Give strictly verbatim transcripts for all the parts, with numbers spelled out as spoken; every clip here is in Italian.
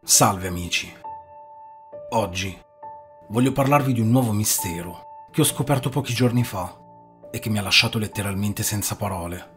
Salve amici, oggi voglio parlarvi di un nuovo mistero che ho scoperto pochi giorni fa e che mi ha lasciato letteralmente senza parole.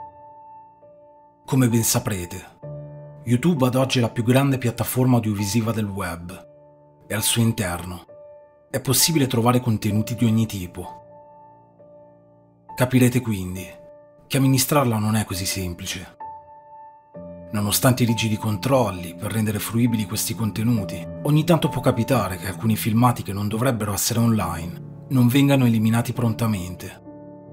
Come ben saprete, YouTube ad oggi è la più grande piattaforma audiovisiva del web e al suo interno è possibile trovare contenuti di ogni tipo. Capirete quindi che amministrarla non è così semplice. Nonostante i rigidi controlli per rendere fruibili questi contenuti, ogni tanto può capitare che alcuni filmati che non dovrebbero essere online non vengano eliminati prontamente.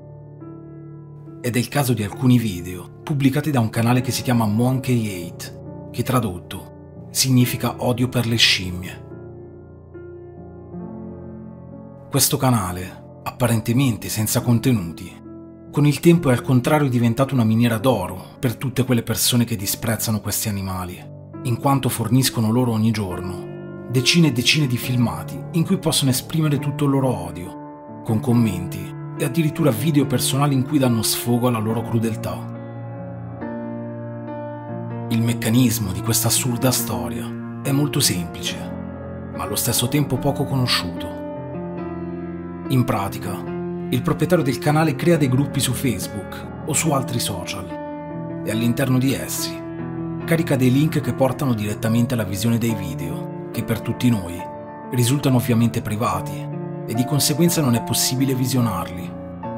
Ed è il caso di alcuni video pubblicati da un canale che si chiama Monkey otto, che tradotto significa odio per le scimmie. Questo canale, apparentemente senza contenuti, con il tempo è al contrario diventato una miniera d'oro per tutte quelle persone che disprezzano questi animali, in quanto forniscono loro ogni giorno decine e decine di filmati in cui possono esprimere tutto il loro odio, con commenti e addirittura video personali in cui danno sfogo alla loro crudeltà. Il meccanismo di questa assurda storia è molto semplice, ma allo stesso tempo poco conosciuto. In pratica, il proprietario del canale crea dei gruppi su Facebook o su altri social e all'interno di essi carica dei link che portano direttamente alla visione dei video, che per tutti noi risultano ovviamente privati e di conseguenza non è possibile visionarli.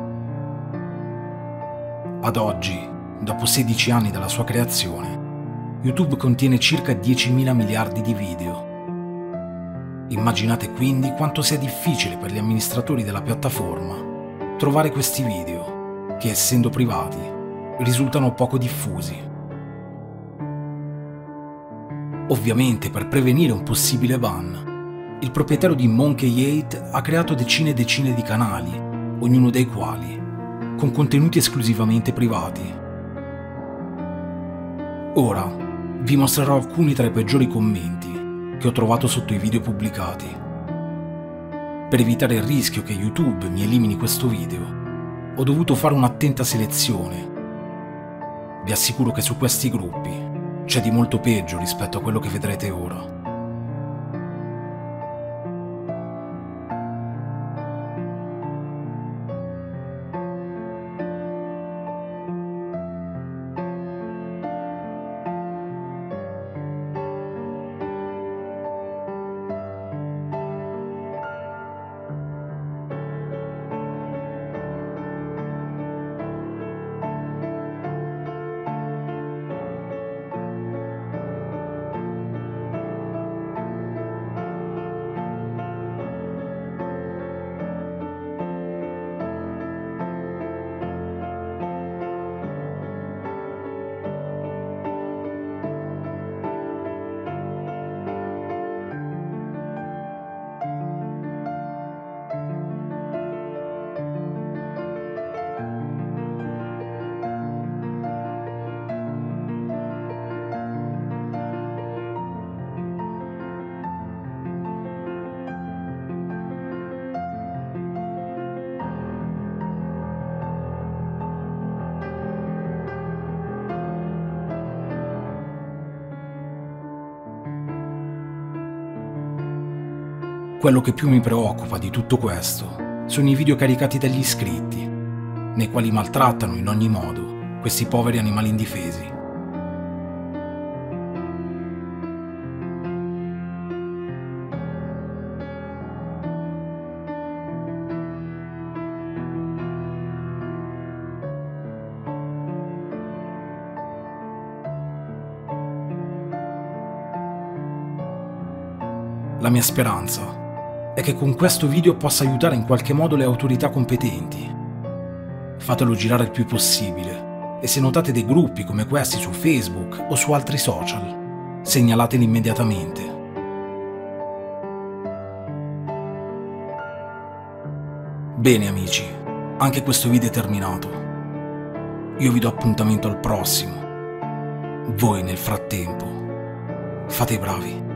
Ad oggi, dopo sedici anni dalla sua creazione, YouTube contiene circa diecimila miliardi di video. Immaginate quindi quanto sia difficile per gli amministratori della piattaforma trovare questi video, che essendo privati, risultano poco diffusi. Ovviamente, per prevenire un possibile ban, il proprietario di Monkey otto ha creato decine e decine di canali, ognuno dei quali con contenuti esclusivamente privati. Ora vi mostrerò alcuni tra i peggiori commenti che ho trovato sotto i video pubblicati. Per evitare il rischio che YouTube mi elimini questo video, ho dovuto fare un'attenta selezione. Vi assicuro che su questi gruppi c'è di molto peggio rispetto a quello che vedrete ora. Quello che più mi preoccupa di tutto questo sono i video caricati dagli iscritti, nei quali maltrattano in ogni modo questi poveri animali indifesi. La mia speranza è che con questo video possa aiutare in qualche modo le autorità competenti. Fatelo girare il più possibile e se notate dei gruppi come questi su Facebook o su altri social, segnalateli immediatamente. Bene amici, anche questo video è terminato. Io vi do appuntamento al prossimo. Voi nel frattempo fate i bravi.